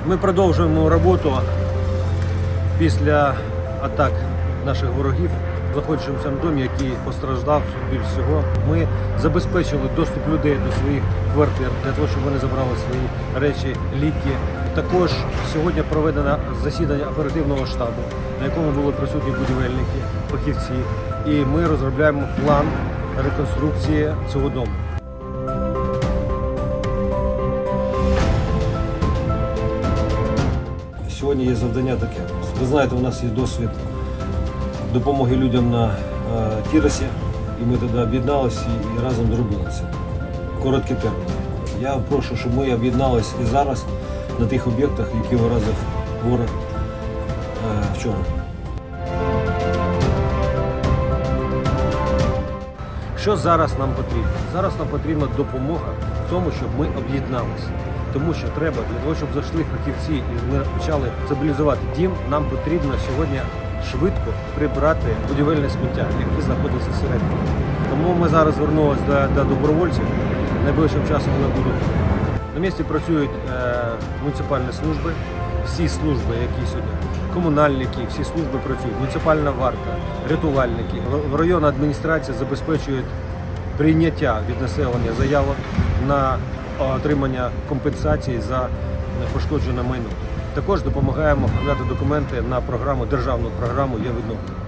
Ми продовжуємо роботу після атак наших ворогів. Знаходимося в цьому домі, який постраждав більш всього. Ми забезпечили доступ людей до своїх квартир для того, щоб вони забрали свої речі, ліки. Також сьогодні проведено засідання оперативного штабу, на якому були присутні будівельники, фахівці. І ми розробляємо план реконструкції цього дому. Сьогодні є завдання таке. Ви знаєте, у нас є досвід допомоги людям на Тірасі, і ми тоді об'єдналися і разом зробили це. Короткий термін. Я прошу, щоб ми об'єдналися і зараз на тих об'єктах, які вразив ворог вчора. Що зараз нам потрібно? Зараз нам потрібна допомога в тому, щоб ми об'єдналися. Тому що треба, для того, щоб зайшли фахівці і ми почали стабілізувати дім, нам потрібно сьогодні швидко прибрати будівельне сміття, яке знаходиться всередині. Тому ми зараз звернулися до добровольців, найближчим часом вони будуть. На місці працюють муніципальні служби, всі служби, які сьогодні, комунальники, всі служби працюють, муніципальна варта, рятувальники. В районна адміністрація забезпечує прийняття від населення заявок на отримання компенсації за пошкоджене майно. Також допомагаємо оформляти документи на програму, державну програму «Є відновлення».